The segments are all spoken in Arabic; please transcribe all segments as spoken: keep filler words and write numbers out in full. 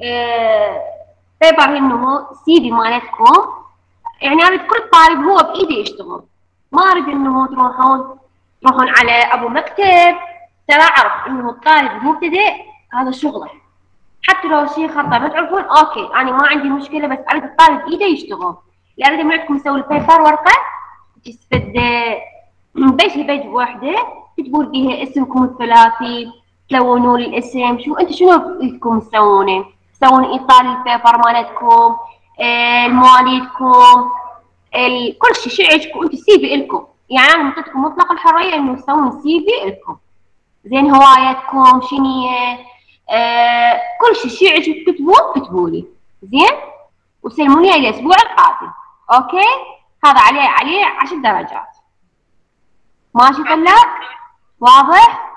بيبر انه سي في مالتكم، يعني اريد كل طالب هو بايده يشتغل، ما اريد انه تروحون تروحون على ابو مكتب. ترى اعرف انه الطالب المبتدئ هذا شغله، حتى لو شيء خطا ما تعرفون اوكي انا ما عندي مشكله، بس اريد الطالب بايده يشتغل. اللي اريد من عندكم يسوي البيبر ورقه تستفد بيج بيج واحده تكتبون فيها اسمكم الثلاثي، تلونون الاسم، شو انتم شنو بدكم تسوونه؟ تسوون ايصال البيبر مالتكم، آه، مواليدكم، كل شيء شو عندكم انتم سي في الكم، يعني انا معطيتكم مطلق الحريه انه تسوون سي في الكم. زين هوايتكم شنو هي؟ آه كل شيء شيء عندكم تكتبوه كتبوا لي زين، وسلموني لي الاسبوع القادم. اوكي هذا عليه عليه عشر درجات. ماشي طلاب؟ واضح؟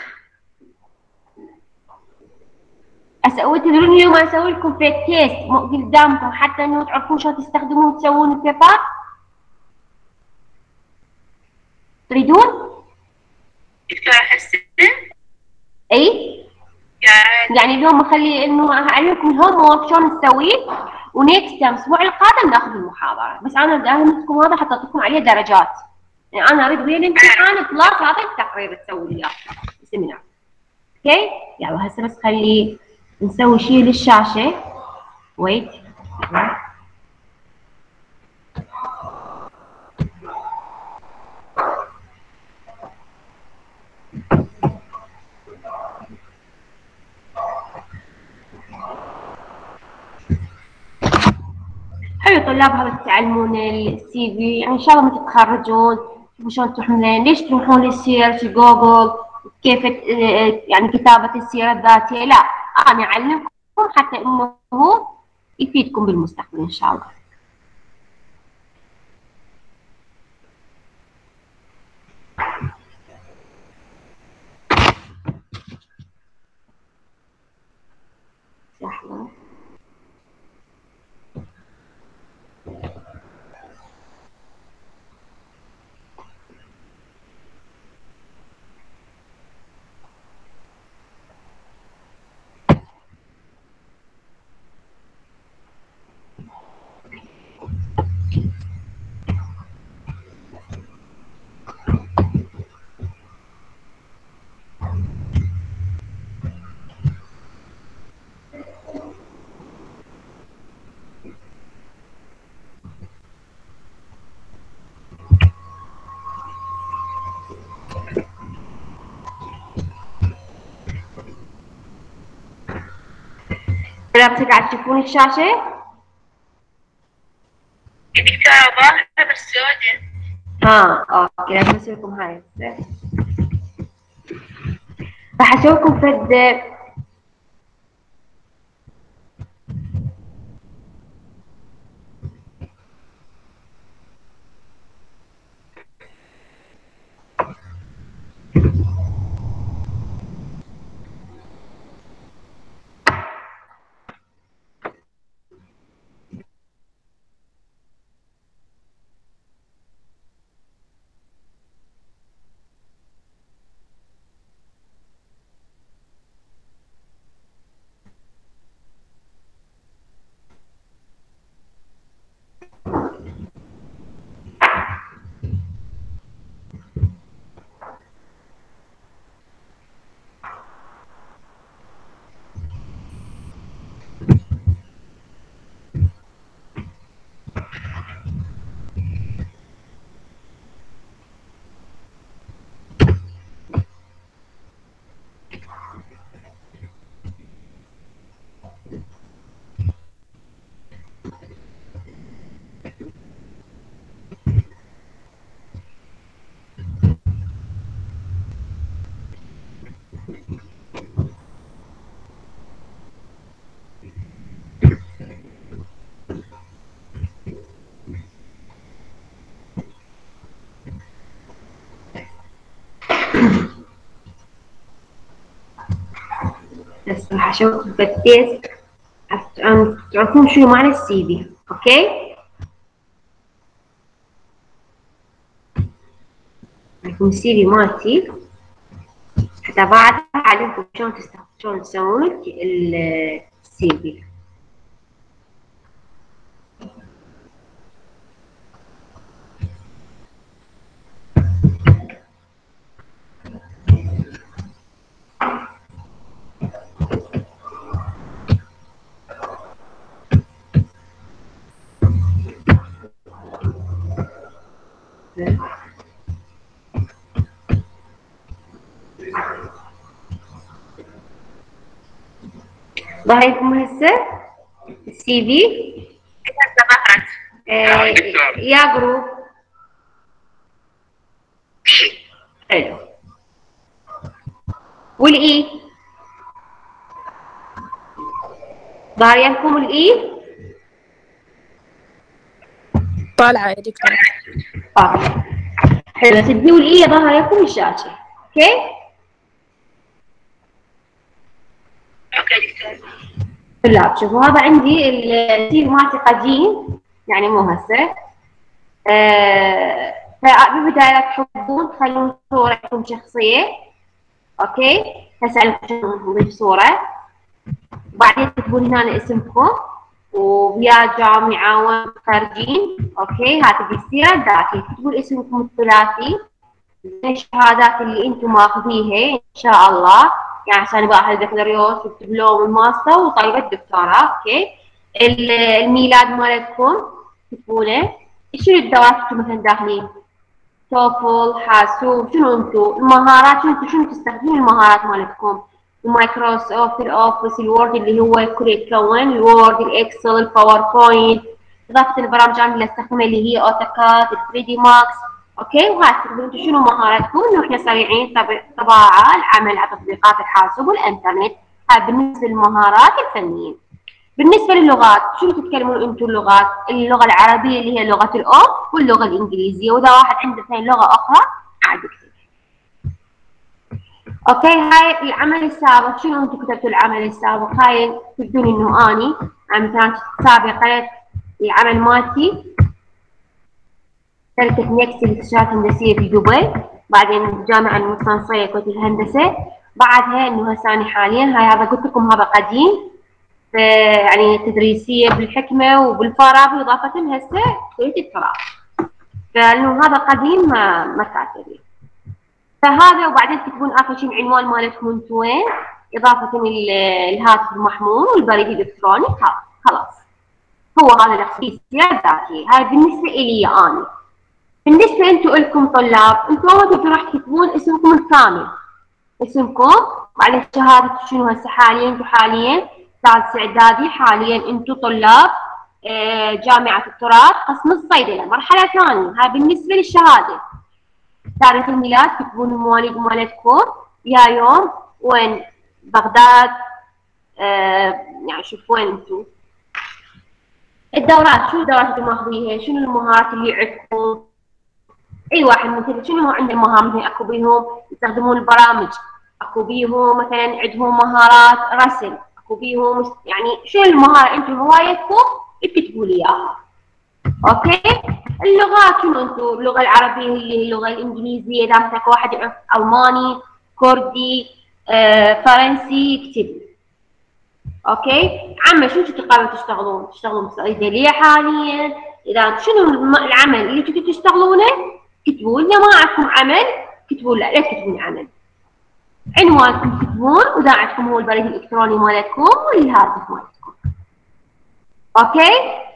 اسوي تدرون اليوم اسوي لكم فيك تيست قدامكم حتى انه تعرفون شلون تستخدمون وتسوون البيبر. تريدون؟ دكتورة حسن؟ اي يعني اليوم اخلي انه اعلمكم الهوم وورك شلون تسويه، ونيكست تايم الاسبوع القادم ناخذ المحاضره، بس انا بدي اعلمكم هذا حتى اعطيكم عليه درجات، يعني انا اريد ويا الامتحان بلس هذا التقرير تسوي لي السيمينار. اوكي يلا هسه بس خلي نسوي شيء للشاشه. ويت حلو طلاب، هذا تتعلمون السي في، يعني ان شاء الله ما تتخرجون تشوفون شلون تروحون، ليش تروحون للسيرش جوجل كيف يعني كتابه السيره الذاتيه، لا انا اعلمكم حتى انه يفيدكم بالمستقبل ان شاء الله. لحظه طلاب قاعد تشوفون الشاشه؟ دكتورة ظاهرة بس سوداء. ها اوكي لازم اسوي لكم هاي راح اسوي لكم فد بس راح اشوفكم بالتيست عشان تعرفون شو معنى السي في. اوكي لكم السي في مالتي حتى بعد اعلمكم شلون تستخدمون شلون تسوون السي السي في. ظهر لكم هسه السي في؟ هسه آه يا جروب. حلو. والاي؟ ظهر لكم الاي؟ طالعة يا دكتور. اه حلو. الدي والاي ظهر لكم الشاشة. اوكي؟ اوكي دكتور. طلاب شوفوا هذا عندي السي في مالتي قديم يعني مو هسه. آه فبالبداية تحبون تخلون صورتكم شخصية. اوكي؟ هسه نضيف صورة. بعدين تكتبون هنا اسمكم ويا جامعة وين خارجين. اوكي؟ هذه السيرة الذاتية. تكتبون اسمكم الثلاثي، الشهادات اللي انتم ماخذيها ان شاء الله، يعني عشان بقى البكالوريوس والدبلوم والماستر وطالبة الدكتوراه. اوكي؟ الميلاد مالتكم تكتبونه. شنو الدورات انتم مثلا داخلين؟ توفل، حاسوب، شنو انتم؟ المهارات شنو انتم شنو تستخدمون المهارات مالتكم؟ المايكروسوفت، الاوفيس، الوورد اللي هو الكل يتكون، الوورد، الاكسل، الباوربوينت، اضافة البرامج اللي استخدمها اللي هي اوتوكاد، ثري دي ماكس. اوكي؟ وهاي تكتبون انتم شنو مهاراتكم؟ انه احنا سريعين، طباعة، العمل على تطبيقات الحاسوب والانترنت. هاي بالنسبة للمهارات الفنية. بالنسبة للغات، شنو تتكلمون انتم اللغات؟ اللغة العربية اللي هي لغة الأم واللغة الإنجليزية، وإذا واحد عنده اثنين لغة أخرى عاد يكتب. اوكي؟ هاي العمل السابق، شنو انتم كتبتوا العمل السابق؟ هاي تبدون انه اني مثلا سابقا العمل مالتي شركة نيكسي للاستشارات الهندسية في دبي، بعدين الجامعة المستنصرية كلية الهندسة، بعدها انه هسه انا حاليا هاي هذا قلت لكم هذا قديم يعني تدريسية بالحكمة وبالفارابي، إضافة هسه كلية التراث. فإنه هذا قديم ما ما كاتبين. فهذا وبعدين تكتبون آخر شيء العنوان مالتكم انتم وين، إضافة الهاتف المحمول والبريد الإلكتروني. خلاص هو هذا التخصيصية الذاتية. هاي بالنسبة إلي أنا. بالنسبة انتم لكم طلاب، انتم أول راح تكتبون اسمكم الكامل، اسمكم، بعدين شهادة شنو هسه حاليا انتم حاليا ثالث اعدادي، حاليا انتم طلاب جامعة التراث قسم الصيدلة مرحلة ثانية. هاي بالنسبة للشهادة. تاريخ الميلاد تكتبون المواليد مالتكم، يا يوم، وين، بغداد، آه يعني شوف وين انتم. الدورات، شنو الدورات اللي ماخذيها؟ شنو المهارات اللي عندكم؟ اي واحد مثل شنو عنده مهام، مثلا اكو بيهم يستخدمون البرامج، اكو بيهم مثلا عندهم مهارات رسم، اكو بيهم يعني شنو المهارة انتم هوايتكم تكتبوا لي اياها. اوكي؟ اللغات شنو انتم؟ اللغة العربية اللي هي اللغة الانجليزية، اذا مثلا واحد يعرف الماني، كردي، آه، فرنسي يكتب. اوكي؟ عمل شنو تقدرون تشتغلون؟ تشتغلون بصيدلية حاليا، اذا شنو العمل اللي تبي تشتغلونه؟ كتبوا. اذا ما عندكم عمل كتبوا لا لا تكتبون عمل. عنوانكم تكتبون، واذا عندكم هو البريد الالكتروني مالتكم والهاتف مالتكم. اوكي؟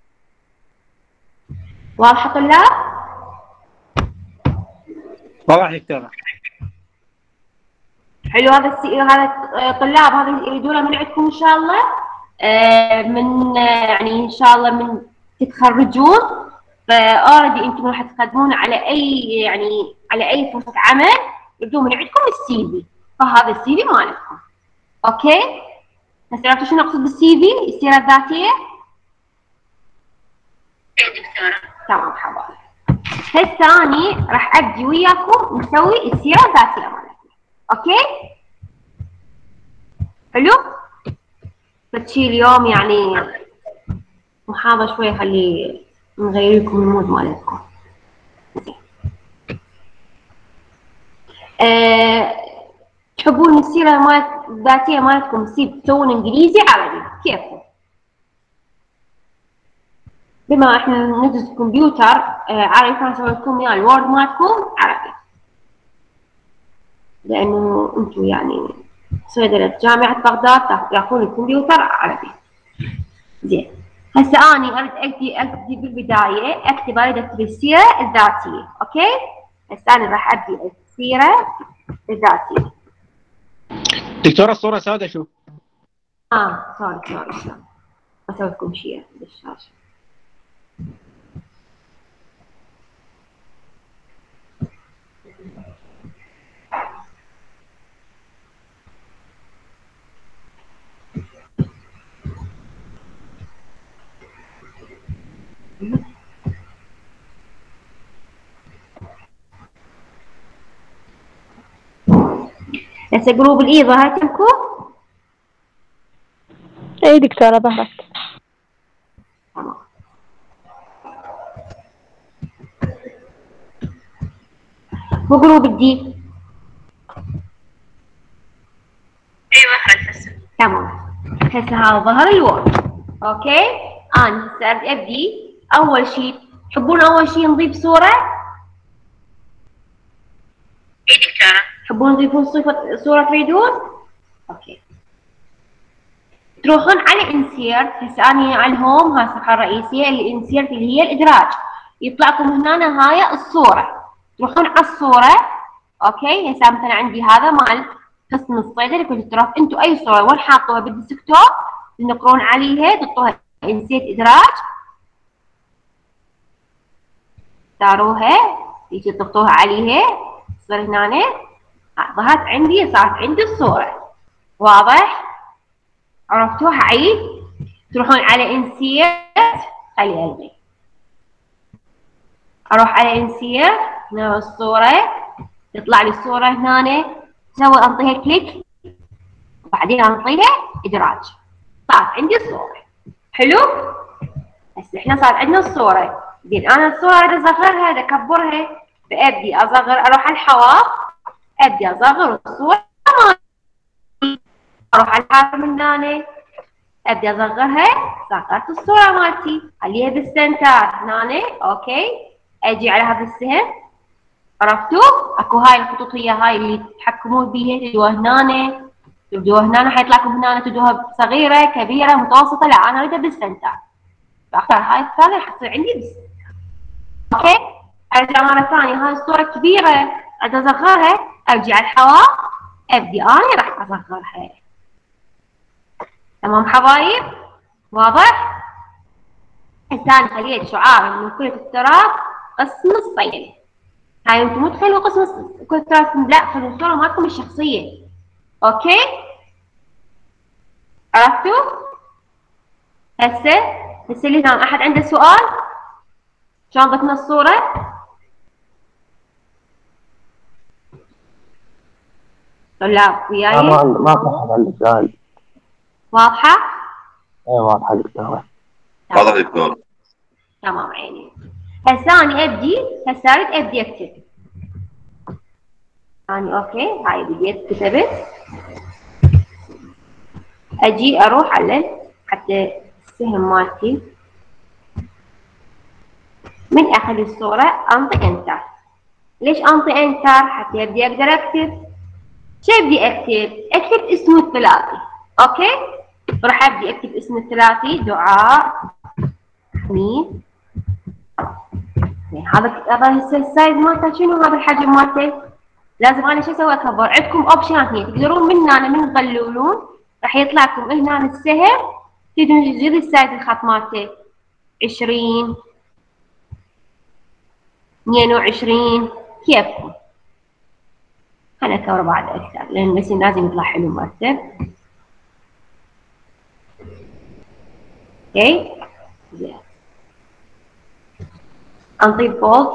واضحة طلاب؟ واضح دكتورة. حلو. هذا السي... هذا طلاب هذا اللي يريدونه من عندكم ان شاء الله. آه من آه يعني ان شاء الله من تتخرجون فاوريدي انتم راح تقدمون على اي يعني على اي فرصة عمل يبدو من عندكم السي في، فهذا السي في مالتكم. اوكي؟ هسه عرفتوا شنو اقصد بالسي في؟ السيرة الذاتية؟ اي دكتورة. تمام حبايبي. هسه اني راح ابدي وياكم نسوي السيرة الذاتية مالتنا. اوكي؟ حلو؟ فتشي اليوم يعني محاضرة شوية خلي نغير لكم المود مالتكم. آه تحبون السيرة مالت الذاتية مالتكم تصير تسوون انجليزي عربي كيفكم. بما احنا ندرس كمبيوتر آه عربي فنسوي لكم يعني الوورد مالتكم عربي. لانه انتم يعني صيدلة جامعة بغداد ياخذون الكمبيوتر عربي. زين. هسه اني اريد اكتب اكتب بالبداية اكتب اريد اكتب السيرة الذاتية، اوكي؟ هسه انا راح ابدي السيرة الذاتية. دكتورة الصورة سوداء شو؟ اه سوري سوري سوري. اسوي لكم شير بالشاشة. هسه جروب الاي ظهرت لكم؟ اي دكتورة ظهرت. تمام. وجروب الدي؟ ايوه هسه. تمام. هسه هذا ظهر الوورد. اوكي؟ انا هسه ابدي اول شيء تحبون اول شيء نضيف صورة؟ اي دكتورة. تحبون تضيفون صفة صورة تريدون؟ اوكي. تروحون على انسيرت. هسه اني على الهوم هاي الصفحة الرئيسية اللي انسيرت اللي هي الادراج. يطلعكم هنا هاي الصورة. تروحون على الصورة. اوكي؟ هسه مثلا عندي هذا مال قسم الصيدلة كنت تروح انتم اي صورة وين حاطوها بالديسكتوب تنقرون عليها تحطوها انسيرت ادراج. تختاروها تيجي تضغطوها عليها تصير هنا ظهرت عندي صارت عندي الصورة. واضح؟ عرفتوها؟ عيد تروحون على انسيرت خلي الغي. اروح على انسيرت هنا الصورة تطلع لي الصورة هنا سوي انطيها كليك وبعدين انطيها ادراج. صارت عندي الصورة. حلو؟ هسه احنا صار عندنا الصورة. زين انا الصورة اريد اصغرها اريد اكبرها فابدي اصغر اروح على الحواف ابدي اصغر الصورة اروح على الحواف من هنا ابدي اصغرها صغرت الصورة مالتي خليها بالسنتر هنا. اوكي اجي على هذا السهم عرفتوا؟ اكو هاي الخطوط هي هاي اللي تتحكمون بيها تدوها هنا تبدوها هنا حيطلعكم هنا تدوها صغيرة كبيرة متوسطة. لا انا اريدها بالسنتر فاختار هاي الثانية حتصير عندي بالسنتر. اوكي؟ ارجع مرة ثانية هاي الصورة كبيرة اريد اصغرها ارجع على الحواف ابدي انا راح اصغرها. تمام حبايب؟ واضح؟ هسه انا خليت شعار من كلية التراث قسم الصيدلة. هاي انتم مو تخلوا قسم كلية التراث لا خلوا الصورة مالكم الشخصية. اوكي؟ عرفتوا؟ هسه هسه اللي هنا احد عنده سؤال؟ شلون ضفنا الصورة؟ طلاب وياي؟ ما ما في احد عنده سؤال. واضحة؟ اي واضحة دكتورة. واضح دكتور. تمام عيني. هسه اني ابدي هسه اريد ابدي اكتب. اني اوكي هاي بديت كتبت. اجي اروح على حتى السهم مالتي من اخذ الصورة انطي انتر. ليش انطي انتر؟ حتى ابدي اقدر اكتب. شو ابدي اكتب؟ اكتب اسمه الثلاثي. اوكي؟ راح ابدي اكتب اسم الثلاثي دعاء حميد. هذا هذا السايز مالته شنو؟ هذا الحجم مالته لازم انا شو اسوي؟ اكبر. عندكم اوبشنات هنا تقدرون من هنا من تغللون راح يطلع لكم هنا السهم تقدرون تزيدون السايز الخط مالته عشرين اثنين وعشرين كيفكم. خلينا نكبر بعد اكثر لان بس لازم يطلع حلو مرتب. اوكي زين انطي بولد.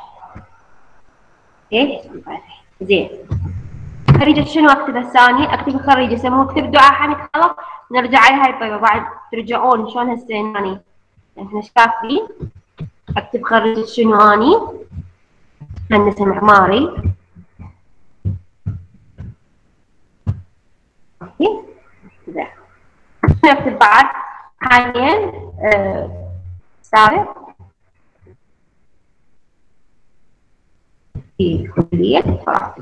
اوكي زين خريجة شنو اكتب الثاني؟ اكتب الخريجة سموه اكتب دعاء حميد خلص نرجع على هاي الطيبة بعد ترجعون شلون هسه هاني احنا شايفين. اكتب خريجة شنو اني؟ هندسة معماري. اوكي زين نكتب بعد حاليا آه سابق في كلية فرنسا.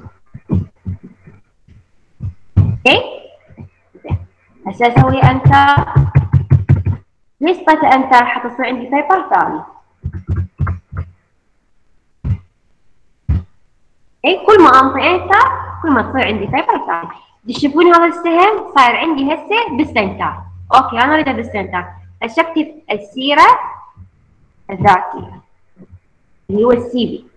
اوكي زين هسه اسوي انتر. ليش طيت انتر؟ حتى تصير عندي بيبر ثاني. اي كل ما انطي انتر كل ما تصير عندي بيبر ثاني. تشوفون هذا السهم صاير عندي هسه بالسنتر. اوكي انا اريده بالسنتر. هسه اكتب السيره الذاتيه اللي هو السي في.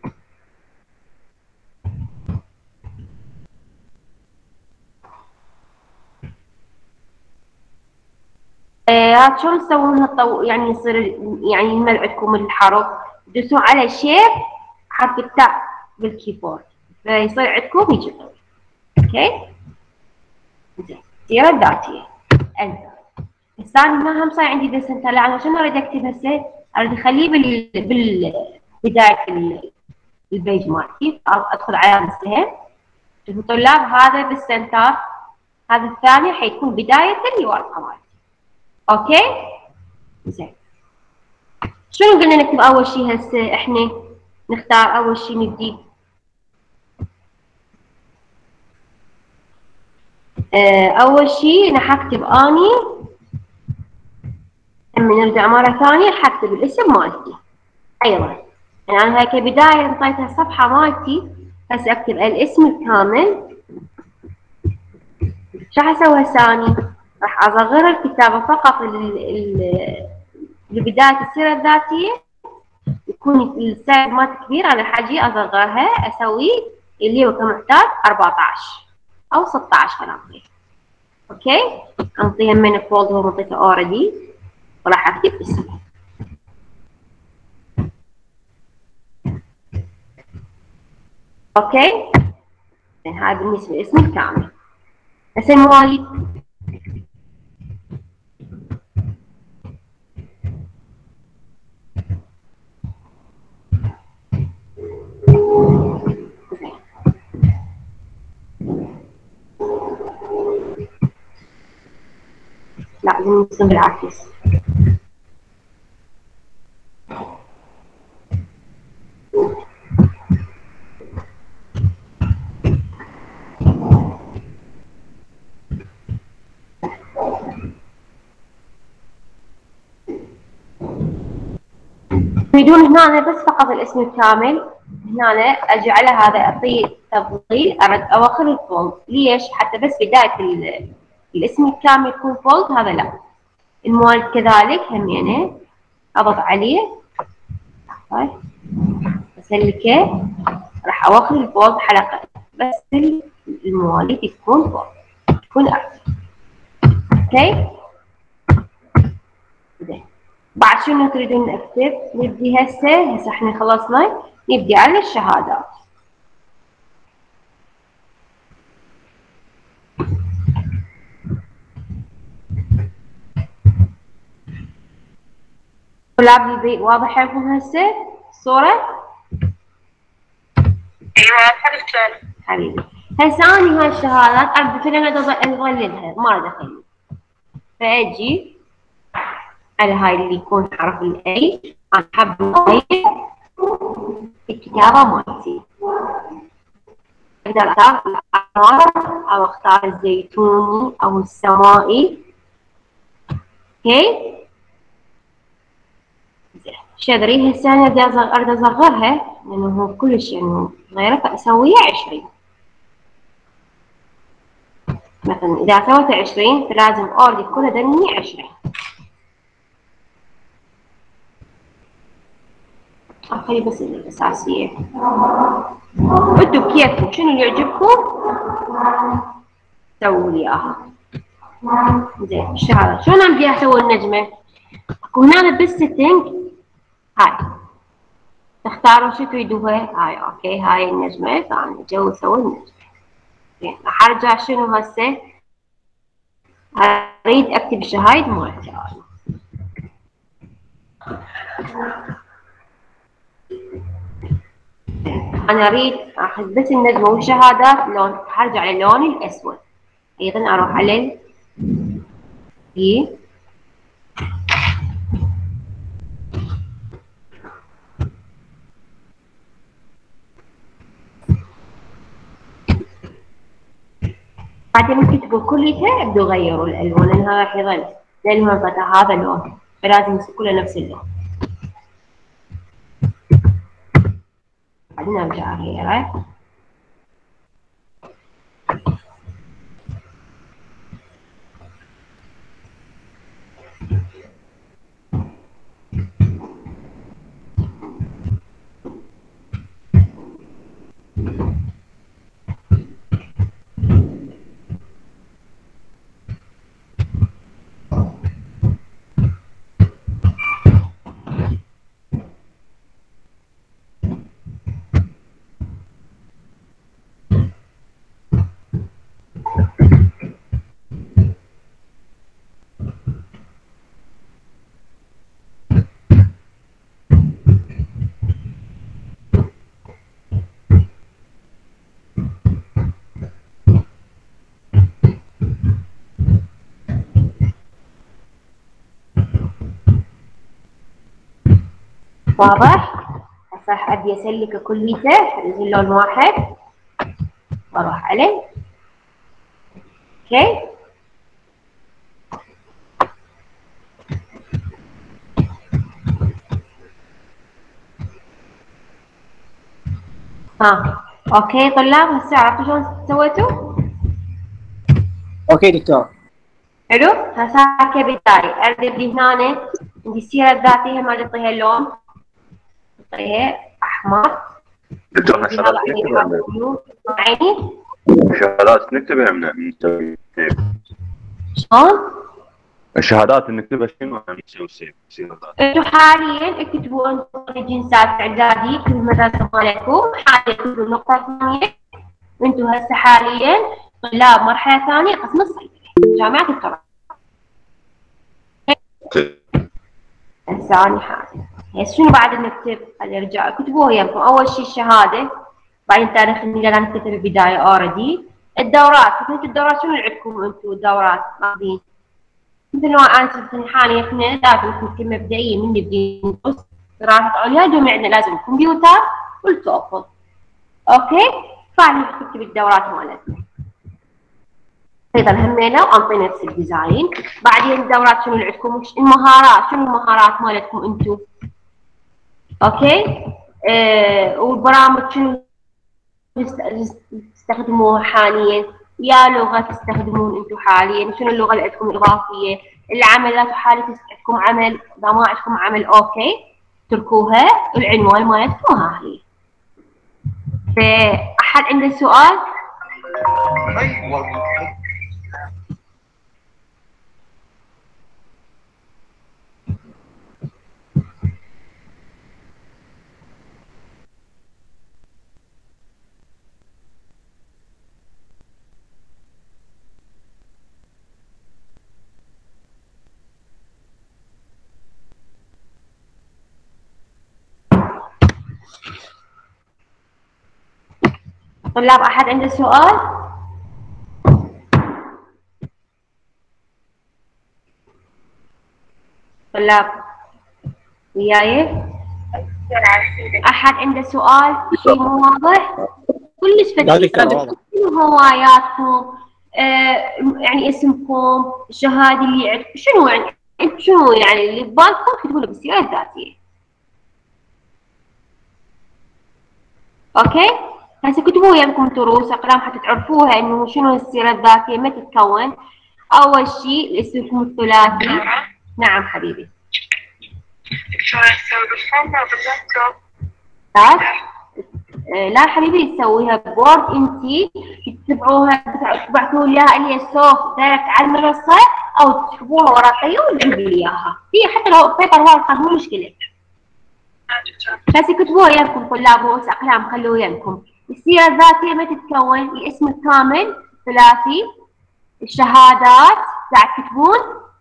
آه شلون تسوونها الطو... يعني يصير يعني يمل عندكم الحرف تدوسون على شيب حرف التاء بالكيبورد فيصير عندكم يجي طويل. اوكي زين السيره الذاتيه انتر. الثاني ما هم صاير عندي بالسنتر لا انا شنو اريد اكتب هسه؟ اريد اخليه بال بالبدايه البيج مالتي. ادخل على السهم شوفوا طلاب هذا بالسنتر هذا الثاني حيكون بدايه الورقه مالتي. اوكي زين شنو قلنا نكتب اول شيء هسه؟ احنا نختار اول شيء نبدي اه اول شيء راح اكتب اني لما نرجع مره ثانيه راح اكتب الاسم مالتي ايضا. يعني انا هاي كبدايه انطيتها الصفحه مالتي هسه اكتب الاسم الكامل. شو راح اسوي ثاني؟ راح اصغر الكتابه فقط لبدايه السيره الذاتيه يكون السايز مالتي كبير. انا راح اجي اصغرها اسوي اللي هو كمحتاج أربعة عشر او ستة عشر خلينا نعطيه. اوكي انطيها من فولد هو منطيته اوريدي وراح اكتب اسمه. اوكي هذا بالنسبه للاسم الكامل. هسه المواليد لا لازم نرسم بالعكس. تريدون هنا بس فقط الاسم الكامل. هنا اجي على هذا اعطيه تفضيل ارد اواخر الفولد. ليش؟ حتى بس بدايه الاسم الكامل يكون فولد هذا لا. الموالد كذلك همينه اضغط عليه اسلكه راح اواخر الفولد حلقه بس المواليد تكون فولد تكون اكتف. اوكي زين بعد شنو تريدون نكتب؟ نبدي هسه هسه احنا خلصنا نبدي على الشهادات. طلاب البيت واضح عندكم هسه الصورة؟ ايوه واضحة دكتور. حبيبي هسه اني هاي الشهادات اريد فعلا اظللها ما اريد اخليها. فاجي على هاي اللي يكون حرف الاي انا حابه اغير الكتابة مالتي. اقدر اختار الاحمر او اختار الزيتوني او السمائي. اوكي زين شذري هسه انا اريد اصغرها لانه هو كلش يعني صغيره فاسويها عشرين. مثلا اذا سويتها عشرين فلازم اوريدي كلها دني عشرين. اخلي بس الاساسيه. انتوا بكيفكم شنو اللي يعجبكم سووا لي اياها. زين الشهاده شلون ابي اسوي النجمه؟ هنا بالسيتنج هاي تختاروا شو تريدوها. هاي اوكي هاي النجمه فانا جو اسوي النجمه. زين راح ارجع شنو هسه اريد اكتب الشهايد مالتي. انا اريد اخذ بس النجمه والشهادات لون هرجع للون الاسود. أيضا أروح على بي. بعدين تكتبوا كلها ابدوا غيروا الألوان لأنها راح يظل لأنها فتح هذا اللون فلازم يصير كله نفس اللون. بعدين أرجع أغيره. واضح؟ هسه ابي اسلك كليته انزل لون واحد واروح عليه. اوكي ها اوكي طلاب هسه عرفتوا شلون سويتوا؟ اوكي دكتور. حلو هسه كبداية ارد لي هنا عندي السيرة الذاتية ما اعطيها اللون اعطيها احمر. دكتور الشهادات نكتبها عيني الشهادات نكتبها من نسوي سيف. شلون؟ الشهادات نكتبها شنو نسوي سيف سيف انتوا حاليا اكتبوا انتم الجنسات اعدادي في المدرسة مالتكم حاليا اكتبوا النقطة الثانية وانتوا هسه حاليا طلاب مرحلة ثانية قسم الصيدلة جامعة التراب. ثاني حاجة هسه شنو بعد نكتب؟ خلينا نرجع اكتبوا وياكم اول شيء الشهادة بعدين تاريخ الميلاد نكتب في البداية اوريدي. الدورات كيف الدورات شنو عندكم انتم الدورات ماخذين؟ مثل ما انا كنت حاليا احنا لازم نكون كمبدئية من نبدي ندرس دراسة عليا دوم عندنا لازم الكمبيوتر والتوفل. اوكي؟ فعلا نكتب الدورات مالتنا. ايضا همينا وانطي نفس الديزاين. بعدين الدورات شنو اللي عندكم؟ المهارات شنو المهارات مالتكم انتم؟ اوكي؟ آه والبرامج شنو تستخدموها حاليا؟ يا لغة تستخدمون انتم حاليا؟ شنو اللغة اللي عندكم الإضافية؟ العملات حاليا عندكم عمل إذا ما عندكم عمل اوكي اتركوها العنوان مالتكم ها هي. فأحد عنده سؤال؟ طلاب أحد عنده سؤال؟ طلاب وياي؟ أحد عنده سؤال؟ شيء مو واضح؟ كلش فتح شنو هواياتكم؟ آه يعني اسمكم، الشهادة اللي عندكم، شنو يعني انتم شنو يعني اللي ببالكم تكتبونه بالسيرة الذاتية. اوكي؟ هسه كتبوا وياكم دروس اقلام حتى تعرفوها انه شنو السيرة الذاتية ما تتكون. اول شيء اسمكم الثلاثي. نعم حبيبي. دكتورة تسوي بالفن او باللابتوب؟ لا لا حبيبي تسويها بورد انتي تتبعوها تبعثوا لي اياها اللي هي الصوت دايركت على المنصة او تسحبوها ورقية وتجيبوا لي اياها. هي حتى لو بيبر ورقة مو مشكلة. بس كتبوا وياكم طلاب رؤوس اقلام خلوا وياكم. السيرة الذاتية ما تتكون الاسم الكامل ثلاثي، الشهادات بعد تكتبون.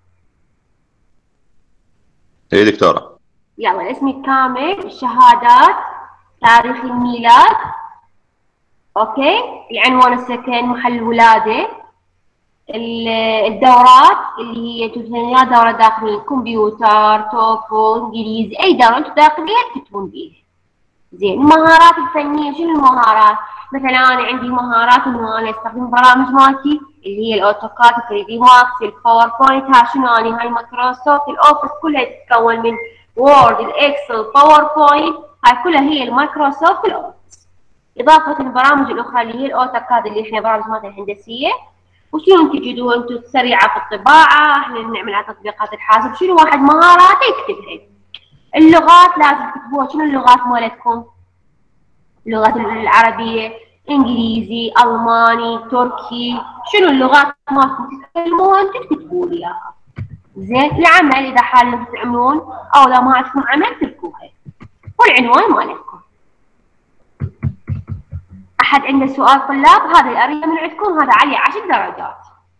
اي دكتورة. يلا الاسم الكامل، الشهادات، تاريخ الميلاد، اوكي، العنوان السكن، محل الولادة، ال- الدورات اللي هي تكتبون يا دورة داخلية كمبيوتر، توفل، انجليزي، اي دورة انتم داخلية تكتبون بيها. زين، المهارات الفنية شنو المهارات؟ مثلا انا عندي مهارات انه انا استخدم برامج مالتي اللي هي الاوتوكاد، ثري دي ماكس، الباوربوينت، ها شنو اني هاي مايكروسوفت الاوفيس كلها تتكون من وورد، الاكسل، باوربوينت، هاي كلها هي المايكروسوفت الاوفيس. اضافة البرامج الاخرى اللي هي الاوتوكاد اللي احنا برامج مالتنا الهندسية. وشنو تجدوا انتم سريعة في الطباعة، احنا نعمل على تطبيقات الحاسب، شنو واحد مهاراته يكتبها. اللغات لازم تكتبوها، شنو اللغات مالتكم؟ اللغات العربية، انجليزي، الماني، تركي، شنو اللغات مالتكم تتكلموها انتم تكتبوا لي اياها. زين، العمل اذا حال انكم تعملون او اذا ما عندكم عمل تكتبوها. والعنوان مالتكم. احد عنده سؤال طلاب؟ هذا الاريا من عندكم، هذا عليه عشر درجات.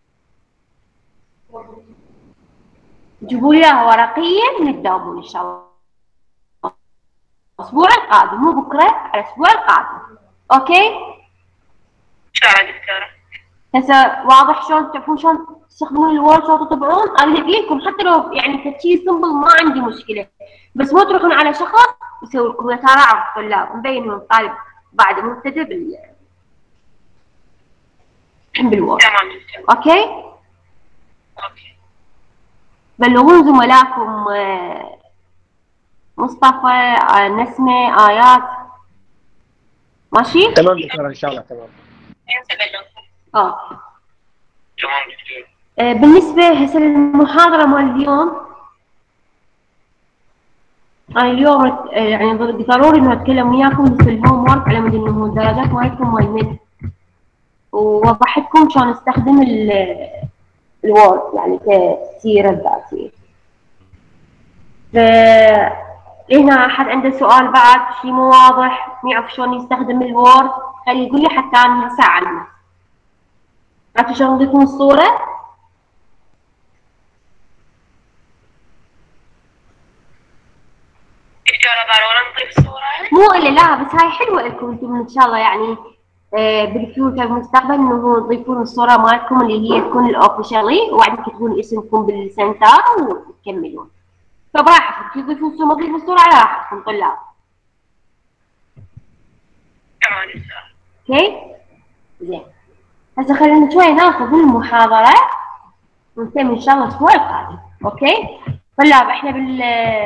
جيبوا لي اياها ورقيا نتداومون ان شاء الله الاسبوع القادم، مو بكره، على الاسبوع القادم. اوكي؟ ان شاء الله دكتورة. هسه واضح شلون تعرفون شلون تستخدمون الوورد، شلون تطبعون؟ انا لكم حتى لو يعني تفكير سمبل ما عندي مشكله، بس مو تروحون على شخص يسوي لكم تراعب الطلاب، مبين انه الطالب بعد مبتدئ بال بالوورد. تمام دكتورة. اوكي؟ اوكي. بلغون زملائكم آه، مصطفى، آه، نسمه، ايات. ماشي؟ تمام دكتورة ان شاء الله. تمام. اه تمام دكتورة. آه، بالنسبة هسه للمحاضرة مال اليوم، أنا اليوم آه، يعني ضروري إنه أتكلم وياكم في الهوم ورك على مود إنه الدرجات مالتكم مال مد، ووضحت لكم شلون نستخدم الوورد يعني كسيرة ذاتية. ف هنا أحد عنده سؤال بعد شيء مو واضح، ما يعرف شلون يستخدم الوورد، خليه يقول لي حتى أنا هسه أعلمه. عرفتوا شلون عندكم الصورة؟ دكتورة ضروري نضيف صورة؟ مو إلا لا، بس هاي حلوة لكم انتم ان شاء الله يعني آه بالفيوتشر بالمستقبل انه تضيفون الصورة مالتكم اللي هي تكون الاوفيشالي، وبعدين تكتبون اسمكم بالسنتر وتكملون. فبراحتكم تضيفون الصورة، تضيفون الصورة على راحتكم طلاب. تمام دكتورة. اوكي؟ زين. هسه خلينا شوي ناخذ المحاضرة ونكمل ان شاء الله الاسبوع القادم. اوكي؟ طلاب احنا بال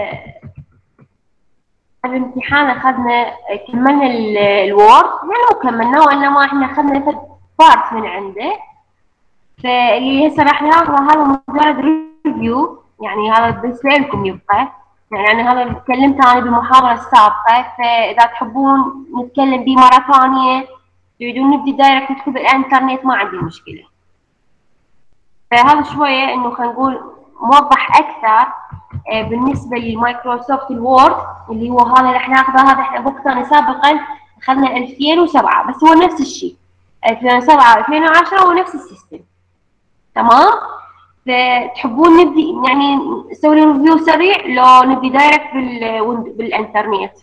الامتحان اخذنا كملنا الوورد، يعني مو كملنا وانما احنا اخذنا بارت من عنده. فاللي هسه راح ناخذه هذا مجرد ريفيو، يعني هذا بالنسبه لكم يبقى، يعني انا هذا اللي تكلمت انا بالمحاضره السابقه، فاذا تحبون نتكلم به مره ثانيه تريدون نبدي دايركت ندخل بالانترنت ما عندي مشكله. فهذا شويه انه خلينا نقول موضح اكثر بالنسبه لمايكروسوفت الوورد اللي هو هذا اللي راح ناخذه. هذا احنا بوقتنا سابقا اخذنا ألفين وسبعة، بس هو نفس الشيء ألفين وسبعة ألفين وعشرة هو نفس السيستم. تمام؟ فتحبون نبدي يعني نسوي ريفيو سريع لو نبدي دايركت بال بالانترنت؟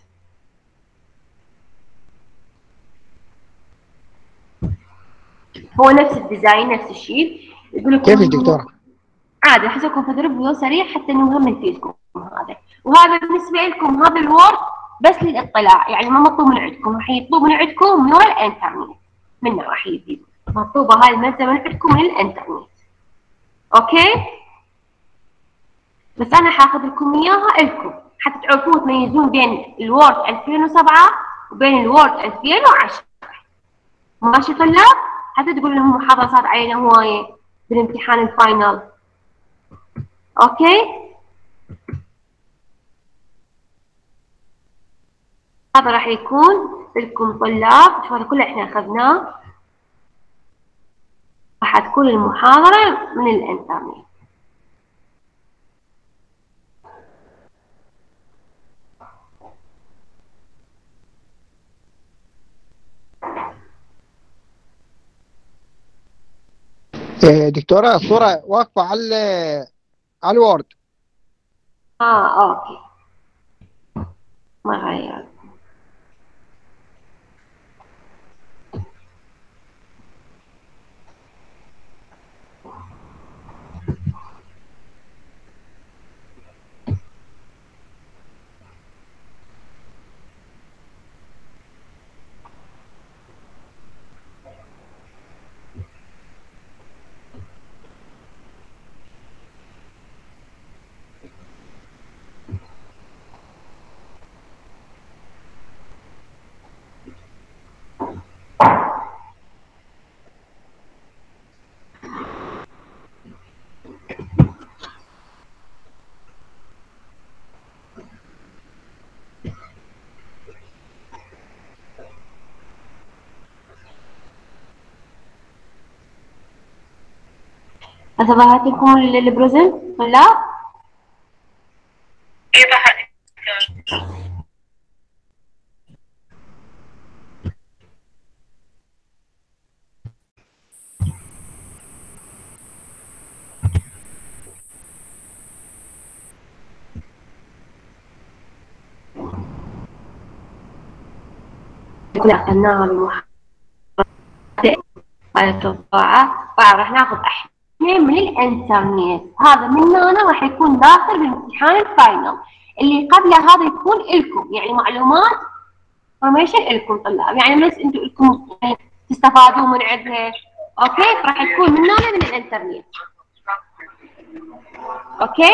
هو نفس الديزاين نفس الشيء. يقول لكم كيف دكتورة؟ عادي احسكم في ريفيو سريع حتى انه هم نفيدكم هذا. وهذا بالنسبه لكم هذا الوورد بس للاطلاع، يعني ما مطلوب من عندكم، راح يطلب من عندكم من الانترنت، منه راح يجي مطلوبه هاي الماده من عندكم من الانترنت. اوكي؟ بس انا حاخذ لكم اياها لكم حتى تعرفون تميزون بين الوورد ألفين وسبعة وبين الوورد ألفين وعشرة. ماشي طلاب؟ حتى تقول لهم المحاضره صارت علينا هوايه بالامتحان الفاينل. اوكي؟ هذا راح يكون لكم طلاب، شو هذا كله احنا اخذناه، راح تكون المحاضرة من الانترنت. دكتورة الصورة واقفة على على الوورد. اه اوكي ما غير. هسه ظهرت لكم البريزنت طلاب؟ اي ظهر. كنا أخذناها بالمحاضرة مالت الطاعة، راح ناخذ احنا من الانترنت، هذا من هنا راح يكون داخل بالامتحان الفاينل اللي قبله، هذا يكون لكم يعني معلومات انفورميشن لكم طلاب، يعني بس انتم لكم تستفادوا من عندها. اوكي، راح تكون من هنا من الانترنت. اوكي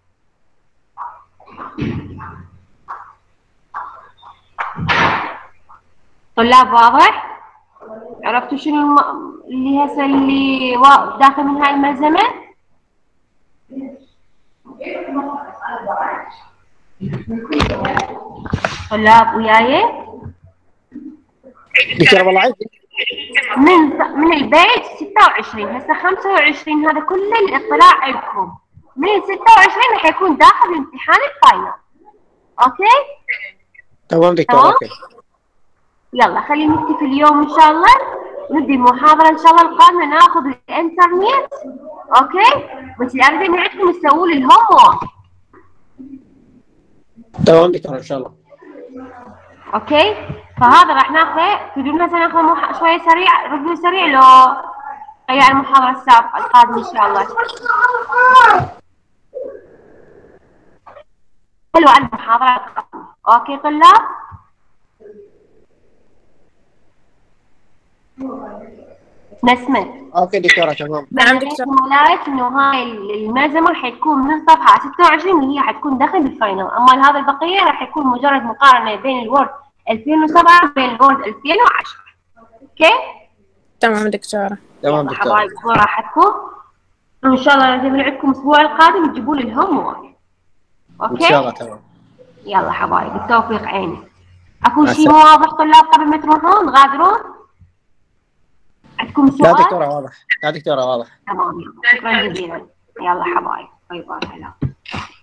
طلاب، واضح؟ عرفتوا شنو الم... اللي هسه اللي وا... داخل من هاي الملزمة؟ طلاب وياي؟ دكتورة والله عندي. من من البيج ستة وعشرين، هسه خمسة وعشرين، هذا كله الاطلاع لكم. من ستة وعشرين راح يكون داخل امتحان الفاينل. اوكي؟ تمام دكتورة. اوكي يلا خلينا نكتفي اليوم ان شاء الله، نبدي المحاضرة ان شاء الله القادمة ناخذ الانترنت. اوكي؟ بس اللي اريد من عندكم تسووا لي الهوم وورك. تمام دكتورة ان شاء الله. اوكي؟ فهذا راح ناخذه، تريدون هسه ناخذ مح... شوية سريع، ريفيو سريع لو غير المحاضرة السابقة القادمة ان شاء الله. حلو على المحاضرة القادمة. اوكي طلاب؟ نسمة. اوكي دكتورة تمام. نعم دكتور. ملاك انه هاي الملزمة راح يكون من صفحة ستة وعشرين اللي هي حتكون داخل بالفاينل، اما هذا البقية راح يكون مجرد مقارنة بين الوورد ألفين وسبعة وبين الوورد ألفين وعشرة. اوكي؟ تمام دكتورة. تمام دكتورة. حبايب راحتكم. وان شاء الله نجيب لكم الاسبوع القادم تجيبوا لي الهوم وورك. اوكي؟ ان شاء الله تمام. يلا حبايب بالتوفيق عيني. اكو شيء مو واضح طلاب قبل ما تروحون تغادرون؟ عندكم سؤال؟ لا دكتورة واضح. لا دكتورة واضح. تمام، شكرا جزيلا. يلا حبايب، باي باي.